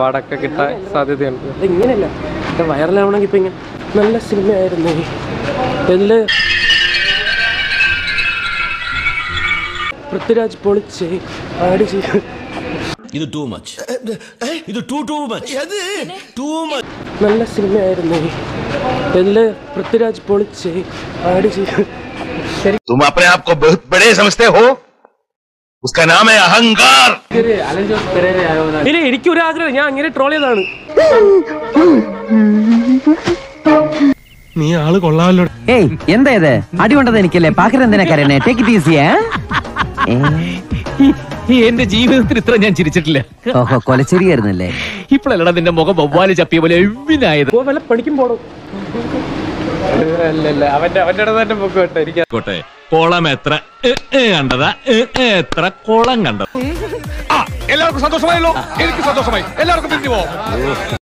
അവാർഡൊക്കെ കിട്ടാൻ സാധ്യതയുണ്ട്. ഇങ്ങനെയല്ല, എൻ്റെ വൈറലാവണമെങ്കിൽ ഇപ്പം ഇങ്ങനെ നല്ല സിനിമയായിരുന്നു. ഇതിൽ പൃഥ്വിരാജ് പൊളിച്ച് ആടി ചെയ്ത് ഇത് ടൂ മച്ച്, ഇത് ടൂ മച്ച്, ടൂ മച്ച്. നല്ല സിനിമയായിരുന്നു. ഇതിൽ പൃഥ്വിരാജ് പൊളിച്ച് ആടി ചെയ്ത്. तुम अपने आप को बहुत बड़े समझते हो, उसका नाम है अहंकार. ഇനി എനിക്കൊരു ആഗ്രഹം, ഞാൻ അങ്ങനെ ട്രോൾ ചെയ്തതാണ്. നീ ആള് കൊള്ളാമല്ലോ. ഏയ് എന്താ ഇത് അടി കൊണ്ടത് എനിക്കല്ലേ, പാക്കരെന്തിനാ കരയണേ? Take it easy. എന്റെ ജീവിതത്തിൽ ഇത്ര ഞാൻ ചിരിച്ചിട്ടില്ല. ഓഹോ, കൊലച്ചെരിയായിരുന്നല്ലേ? ഇപ്പോഴല്ലടാ നിന്റെ മുഖം വവ്വാല് ചപ്പിയ പോലെ എവിനായത്. വല്ല പഠിക്കും പോണോ? അല്ലല്ല, അവന്റെ തന്നെ പൊക്കോട്ടെ. കോട്ടെ കോളം എത്ര കണ്ടതാ, എത്ര കോളം കണ്ടത്. എല്ലാവർക്കും സന്തോഷമായല്ലോ? എനിക്ക് സന്തോഷമായി. എല്ലാവർക്കും പിരിഞ്ഞു പോവാം.